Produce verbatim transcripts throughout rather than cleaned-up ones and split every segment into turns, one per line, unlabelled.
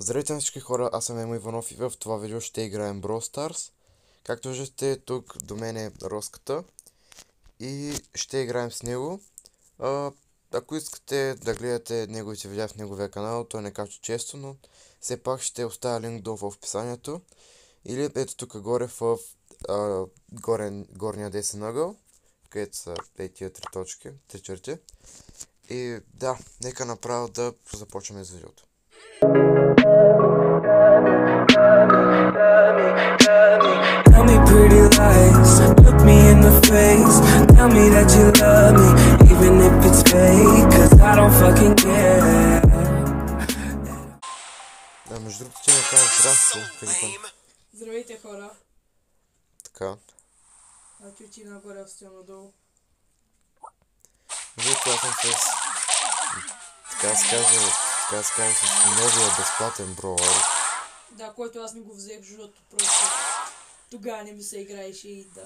Здравейте на всички хора, аз съм Емо Иванов и в това видео ще играем Brawl Stars. Както виждате, тук до мен е Роската и ще играем с него. А, ако искате да гледате неговите видеа в неговия канал, той не качва често, но все пак ще оставя линк долу в описанието. Или ето тук горе в а, горен, горния десен ъгъл, където са тия три точки, три черти. И да, нека направо да започваме с видеото.
Tell me pretty lies, look me in the face. Tell me that you love me, even if it's fake, cause I don't fucking care.
Да, между другото, че не казвам здрасти, Филипън.
Здравейте, хора.
Така.
Значи ти нагоре, аз стоя надолу.
Вижте, аз съм с... Така се каже, така се каже с новия безплатен броуър.
Да, който аз не го взех, защото просто тогава не ми се играеше и да.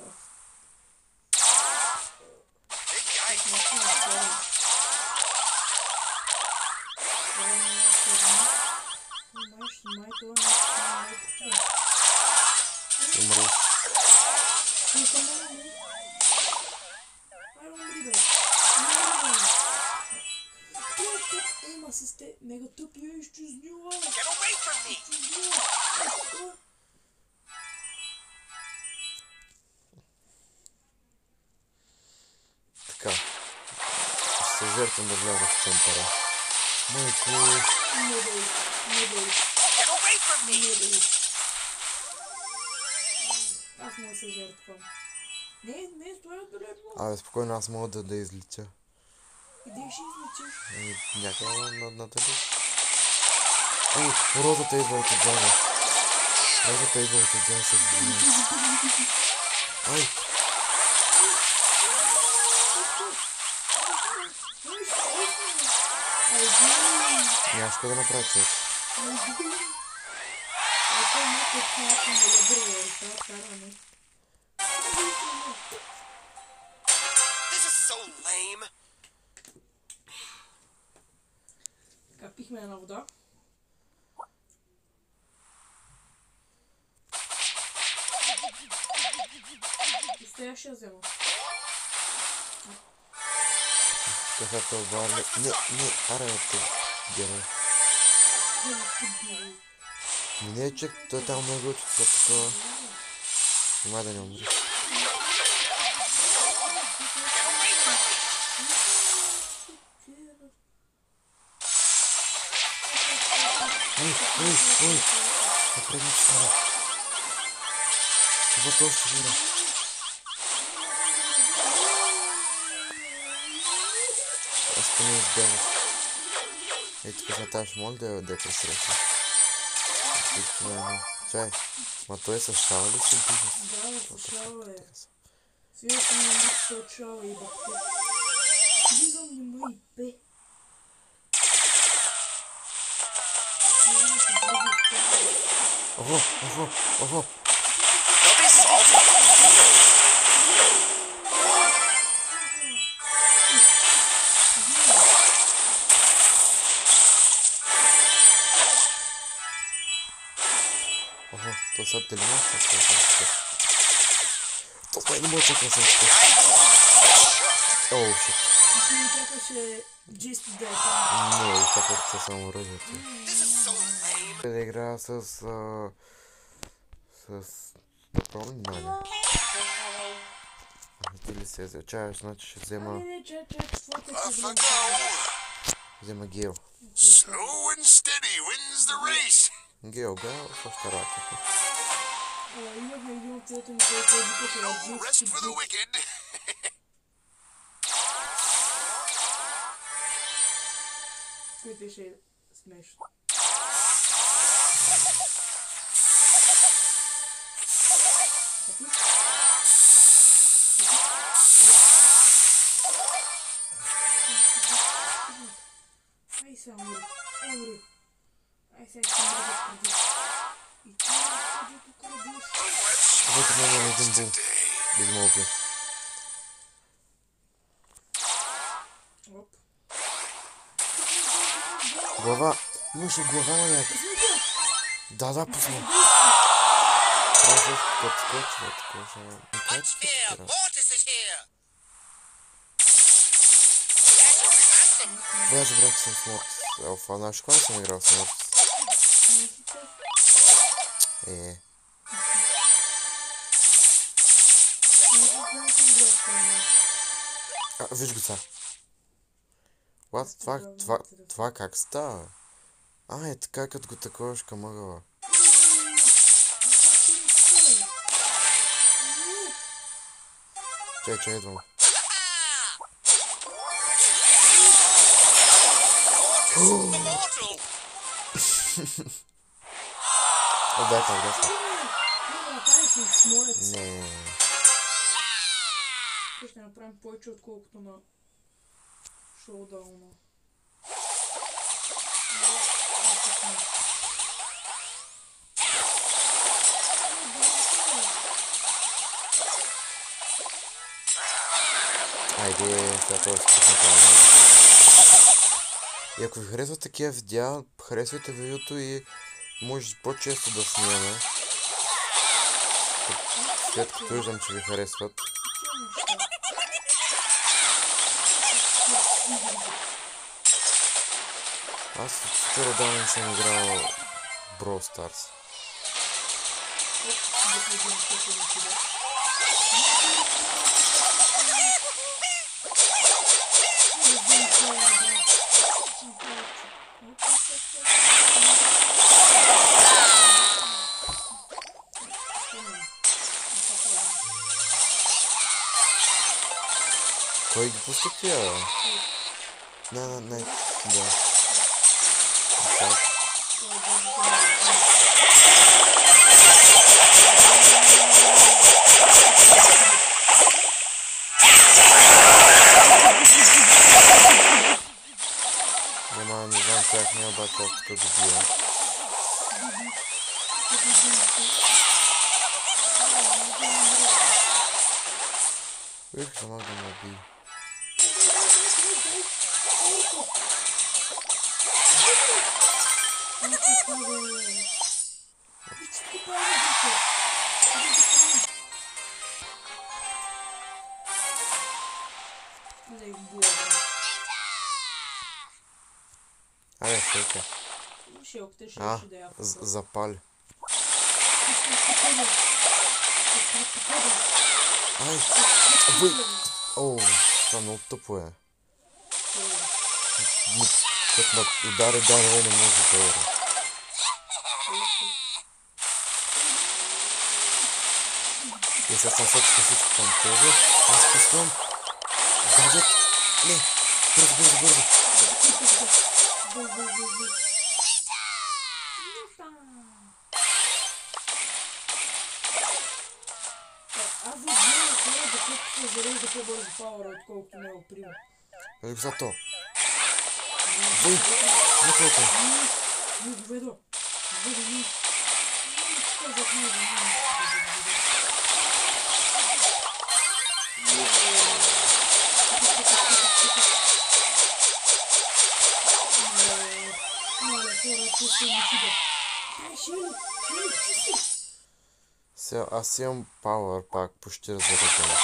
Умреш.
Ема с те, мега тъпия изчезнила.
Get away from me!
Така. Ще се жертвам да вляза в центъра. Майко.
Не дай, не дай,
Get away from me!
не дай. Аз мога да се жертвам. Не, не, стоя далеко.
Абе, спокойно, аз мога да, да излетя.
Къде ще излетиш?
Ами, някъде на, на тъде. Ай, розата идва от отзада. Розата идва от отзада с гнев. Ай! Нямаш какво да направя, човек.
This is so lame!
Така, пихме една вода. И сега ще я взема.
Кафето обарне. Не, не, аре, те. Герой. Не, че той там много от това такова. Няма да не умри. Ой, ой, ой! Напрегни се, стара. Вот още хора. Аз поне избягах. Ей, тук на тази моля да, да я пресреща. Чай, ма той е с шала ли си бига?
Да, бе, с шала е. Сега съм не мисля от шала и бахте. Влизам не ма и бе.
Ого, ого, ого!
Don't be salty!
Ого, то са телемонства, това съм. То са не мога чакам съм. Оу, шит.
Ти ми чакаше Джисти да е там.
Не, чаках се само оръжието.
This is so lame!
Да играя с... А... С... Да помни, Наня. Ти ли се зачаеш, значи ще взема...
Не, не, чак, чак, това те
Off
се
I
влиза.
go!
Взема Гео.
Slow and steady wins the race!
Гео, Гео, също работа.
Имахме един от цвета ми, който е викаше
No
Джисти
rest for the
Джисти.
wicked!
Което беше смешно. Ай сега умри. Умри. Ай сега ще мога да преди. И ти не тук радиш.
Вътре няма един бул. Без мълби.
Оп.
Глава. Имаше глава на някакъв.
Извинете!
Да, да, пусна. Трябва като скочва, такова ще...
What's here? Mortis is here.
Бе, аз забрах, че съм с Мортис. Алфа, знаеш кога съм играл с Мортис? Е. А, виж го сега. What? Това, това, това как става? А, е така, като го таковаш към ъгъла. Чай, чай, идвам. Отдайте, отдайте. Не.
Ще направим повече отколкото на шоудауна.
Айде, сега това ще направим. И ако ви харесват такива видеа, харесвайте видеото и може по-често да снимаме. След като виждам, че ви харесват. Аз супер отдавна не съм играл Brawl Stars. Кой ги пуска тия, бе? Не, не, не, да. Так. Няма, не знам как не, обаче аз така го бия. Ух, замах да ме би. Айде, шелка.
Шелката ще
А,
да я
запали. Ай, въй! Оу, това много тъпо е. Като ме удари дарове не може да удари. И сега съм съчка всичко към този. Аз пускам. Гаджет! Не! Бързо, бързо, бързо!
Аз ви знам, че не да се зарежда по-бързо пауъра, отколкото не го приема.
Ето зато. Въй! Няколко!
Не го ведо. Ведо ми. Що за книга? Моля, хора, че се ми чуда. Ай, Шили, Шили, ти си.
Сега аз имам пауър пак, почти разреден.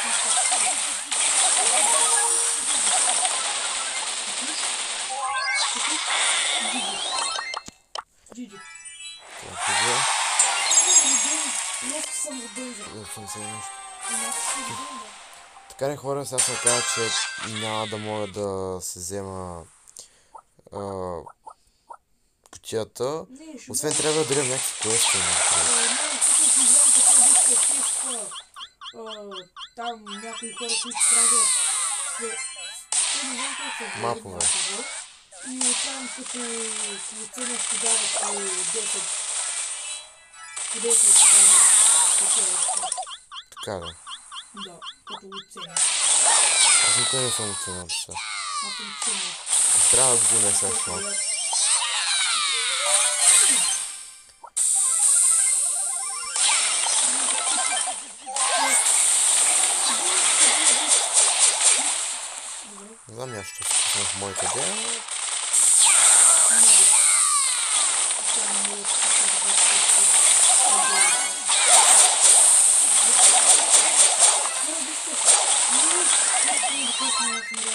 Джиджи.
Това е това.
Просто съм родължен.
Да съм се нещо.
Иначе ще видим, да.
Така не хора, сега се казва, че няма да мога да се взема а, кутията. Освен трябва да дадем някакви квести.
Не, тук си знам какво биска честа. Там някои хора, които правят
мапове.
И там като лицена ще дават по десет. По десет там такива.
Така да.
Да, като лицена.
Аз никой не съм оценил сега.
Аз съм цена.
Трябва да го донесеш малко. Не знам я, що се пусна в моите дела.
Много. Това не е ясно, ясно, да.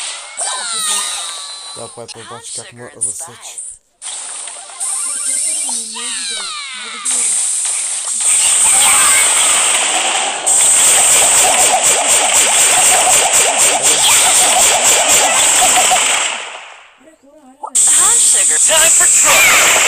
Да, Пайпер обаче как ме засече.
Това Пайпер ми е много добре. Много добре. Аре, хора, аре, бе.
Time sugar. Time for trouble.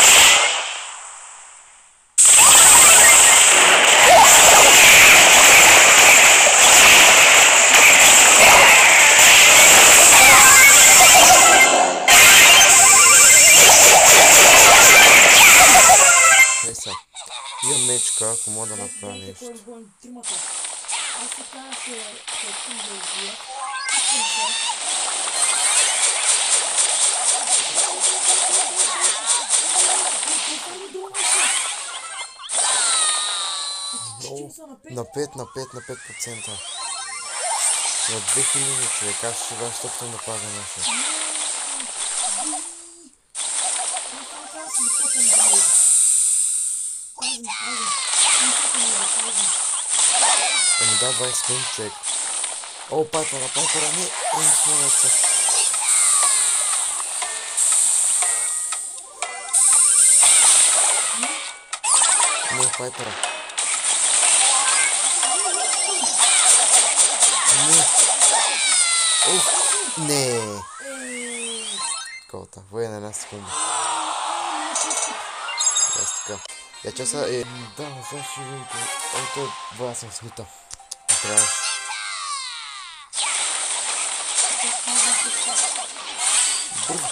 Ей сега. Имам мечка, ако мога да направя
Дайте
нещо.
кой разбойни тримата. Аз така ще се открим да избия. Искам се.
Много.
Са на пет.
На пет, на пет, на пет процента. На две хиляди човек, аз ще вас точно да пазя наша. Ами да, двайсет минути човек. О, Пайпера, Пайпера, не, не смогат се. Не, Пайпера. Не. Ух, не. Колта, военна една секунда. Аз така. Я часа е... Да, сега ще видим... Ето, това съм смита. Не трябваше. Бързо.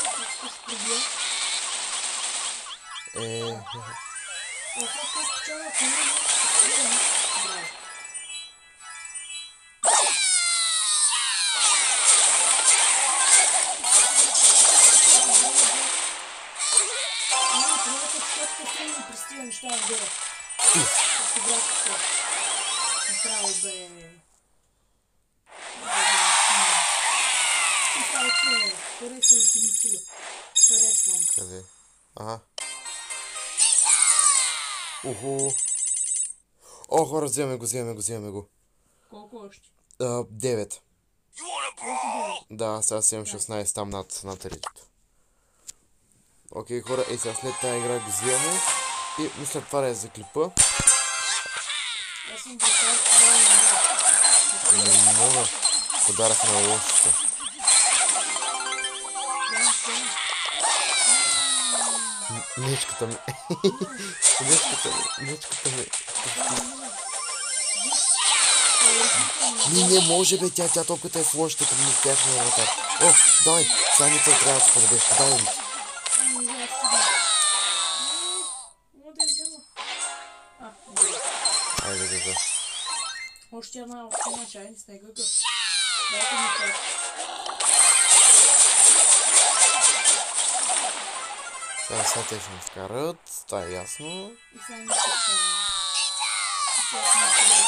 Е...
Пристига неща нагоре. Ще брат какво. Направо бе... И това е че, хареса ли ти ми кило? Харесвам.
Къде? Ага. Уху. О, хора, вземаме го, вземаме го, вземаме го.
Колко още?
А, девет.
You wanna
Още
brawl?
девет.
Да, сега си имам шестнайсет там над, над редито. Окей, хора, е сега след тази игра го вземаме. И мисля това да е за клипа.
Аз съм бракар, да, не мога.
Не мога. Подарък на лошото. М- Мечката ми. Мечката ми. Мечката ми. Не, не може бе, тя, тя толкова е в лошото, като ми тяхния вратар. О, дай, саница трябва да се подаде. Дай ми.
Мога да я взема. А, добре.
Айде, да, да.
Още една, още една чайница, не гъгъв. Дайте ми това.
Сега сега те ще ме вкарат, това е ясно.
И сега ми ще става. И сега си ми ще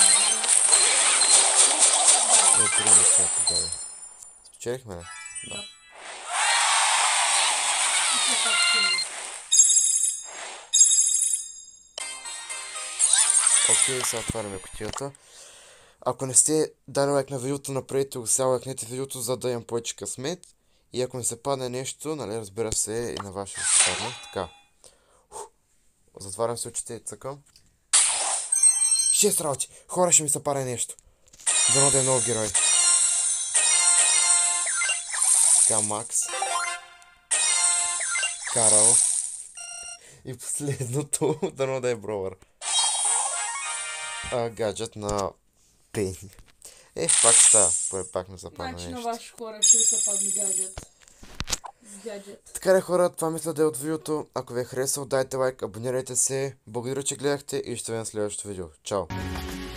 да
Е, приема това тогава. Спечелихме ли? Да.
И сега пак ще ми.
Окей, сега отваряме кутията. Ако не сте дали лайк на видеото, направете го сега, лайкнете видеото, за да имам повече късмет. И ако ми се падне нещо, нали, разбира се, и на вашия ще се падне. Така. Затварям се очите и цъкам. Шест работи! Хора, ще ми се падне нещо. Дано да е нов герой. Така, Макс. Карал. И последното, дано да е Бровър. А, гаджет на Пени. Е, пак става. Пак ми се падне
Значи на
нещо.
ваши хора ще ви се падне гаджет. С гаджет.
Така де, хора, това мисля да е от видеото. Ако ви е харесал, дайте лайк, абонирайте се. Благодаря, че гледахте и ще видим в следващото видео. Чао!